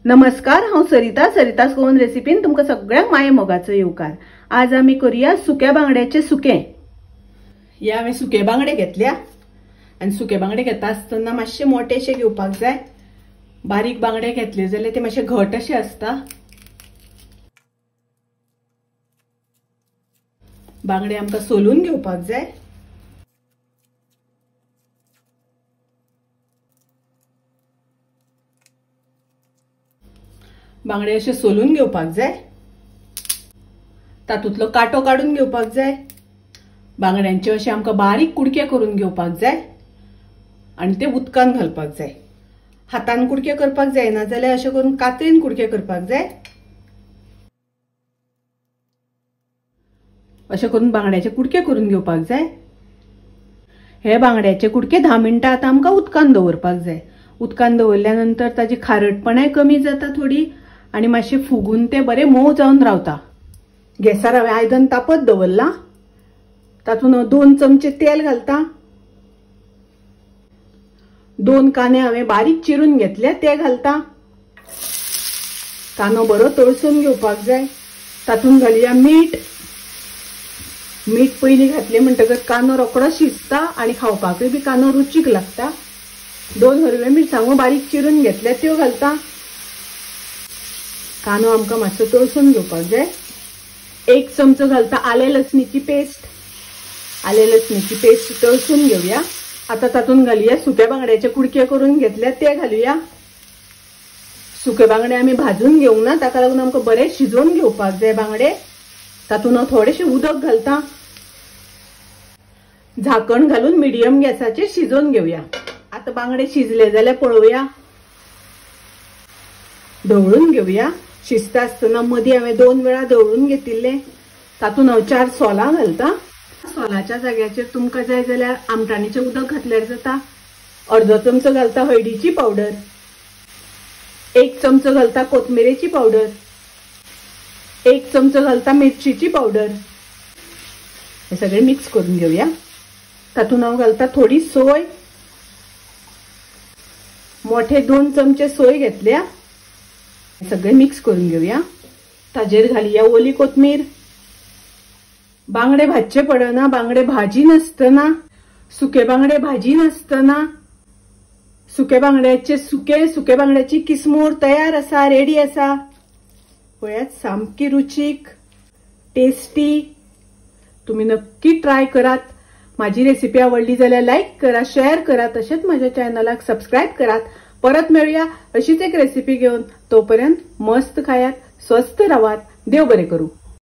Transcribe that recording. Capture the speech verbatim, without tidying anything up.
नमस्कार, हांव सरिता सरितास गोवन रेसिपीन तुमकां सगळ्यांक माये मोगाचो येवकार। आज आमी करूया सुक्या बांगड्याचे सुकें। या हांवें सुके बांगडे घेतल्या आनी सुके बांगडे घेता आसतना मातशे मोठेशे घेवपाक जाय। बारीक बांगडे घेतले जाल्यार ते मातशे घट अशे आसता। बांगडे आमकां सोलून घेवपाक जाय। बांगडे अशे सोलून घेवपाक जाय। तातूंतलो कांटो काढून घेवपाक जाय। बांगड्यांचे अशे आमकां बारीक कुडके करून घेवपाक जाय आनी ते उदकान घालपाक जाय। हातान कुडके करपाक जायना जाल्यार अशे करून कातरीन कुडके करपाक जाय। अशे करून बांगड्याचे कुडके करून घेवपाक जाय। हे बांगड्याचे कुडके धा मिनटां आतां आमकां उदकान दवरपाक जाय। उदकान दवरल्या नंतर ताजी खारटपणाय कमी जाता थोडी आनी मातशे फुगून ते बरे मोव जावन रावता। गॅसार हांवें आयदन तापत दवरला। तातूंत दोन चमचे तेल घालता। दोन कांदे हांवें बारीक चिरून घेतले ते घालता। कांदो बरो तळसून घेवपाक जाय। तातूंत घालुया मीठ। मीठ पयलीं घातले म्हणटकच कांदो रोखडो शिजता आनी खावपाकूय बी कांदो रुचीक लागता। दोन हरव्यो मिरसांगो बारीक चिरून घेतल्या त्यो घालता। कांदो आमकां मातसो तळसून घेवपाक जाय। एक चमचो घालता आले लसणीची पेस्ट। आले लसणीची पेस्ट तळसून घेवया। आता तातूंत घालुया सुक्या बांगड्याचे कुडके करून घेतल्या ते घालुया। सुके बांगडे आमी भाजून घेवंक ना, ताका लागून आमकां बरे शिजोवन घेवपाक जाय बांगडे। तातूंत हांव थोडेशे उदक घालता। झाकण घालून मिडियम गॅसाचेर शिजोवन घेवया। आता बांगडे शिजले जाल्यार पळोवया। ढवळून घेवया। शिजता आसतना मदीं हांवें दोन वेळा ढवळून घेतिल्ले। तातूंत हांव चार सोलां घालता। सोलाच्या जाग्याचेर तुमकां जाय जाल्यार आमटाणीचें उदक घातल्यार जाता। अर्दो चमचो घालता हळदीची पावडर। एक चमचो घालता कोथमिरेची पावडर। एक चमचो घालता मिरचीची पावडर। हे सगळे मिक्स करून घेवया। तातूंत हांव घालता थोडी सोय। मोठे दोन चमचे सोय घेतल्या। सगळे मिक्स करून घेवया। ताजेर घालुया ओली कोथमीर। बांगडे भाजचे पडना। बांगडे भाजी नासतना, सुके बांगडे भाजी नासतना सुके बांगड्याचे सुके सुके बांगड्याची किसमूर तयार आसा, रेडी आसा। पळयात, सामकी रुचीक, टेस्टी। तुम्ही नक्की ट्राय करात। माझी रेसिपी आवडली जाल्यार लाईक करा, शेअर करा, तसेच माझ्या चॅनलाक सबस्क्राईब करात। परत मिळूया अशीच एक रेसिपी घेऊन। तोपर्यंत मस्त खायात, स्वस्थ राहात। देव बरे करू।